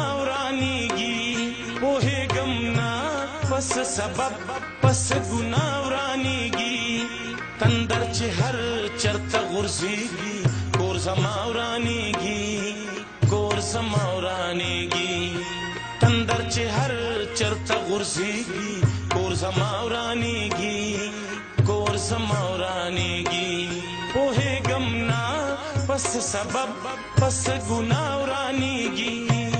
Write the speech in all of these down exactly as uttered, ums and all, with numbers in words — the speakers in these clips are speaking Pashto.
گناہ ورانیگی پوہے گمنا پس سبب پس گناہ ورانیگی تندر چه هر چرته غورځېږي کور زما ورانیږي کور زما ورانیږي تندر چې هر چرته غورځېږي کور زما ورانیږي کور زما ورانیږي پوهېږم نه پس سبب پس ګناه ورانیږي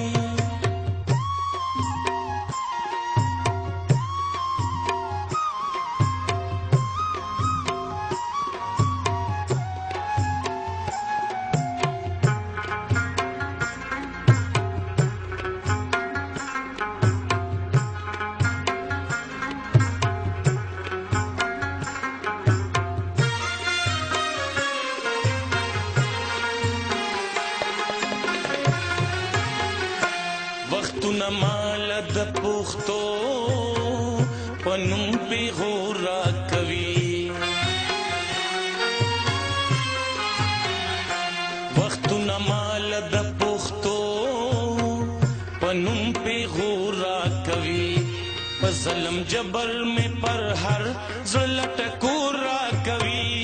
وختونه مال د پښتو په نوم پیغور راکوي وختونه مال د پښتو په نوم پیغور راکوي په ظلم جبر میں پر هر زړه ټکور راکوي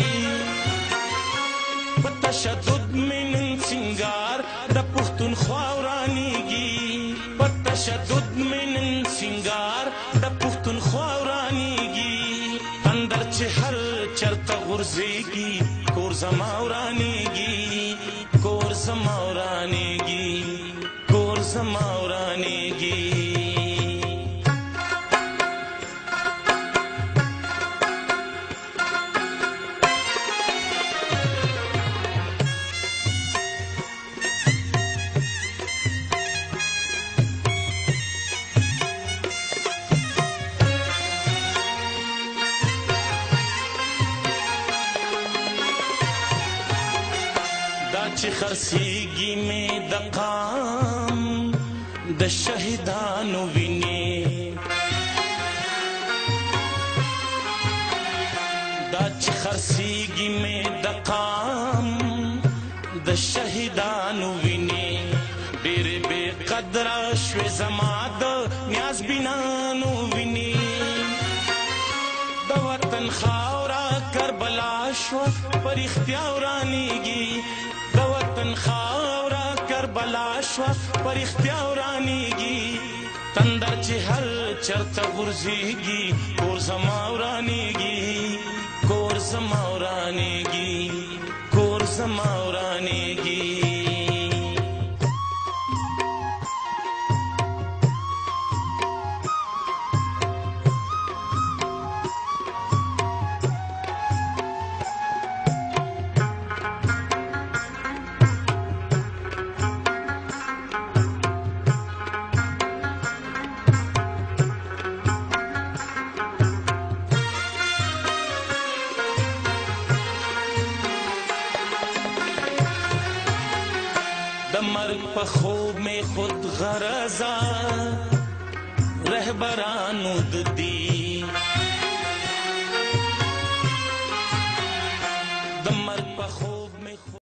په تشدد میں نن سنگار د پښتونخوا ورانیږي تشدد میں نن سنگار د پښتونخوا ورانیږي اندر چې هر چرته غورځېږي کور زما ورانیږي کور زما ورانیږي کور زما ورانیږي چې خرڅېږي مې د قام د شهیدانو وینې دا چې خرڅېږي مې د قام د شهیدانو وینې ډېرې بې قدره شوې زما د نیازبینانو وینې د وطن خاوره کربلا شوه په رښتیا ورانیږي د وطن خاوره کربلا شوه په رښتیا ورانیږي تندر چې هر چرته غورځېږي کور زما ورانیږي کور زما ورانیږي کور زما ورانیږي د مرګ په خوب میں خود غرضا رهبرانو د دې د مرګ په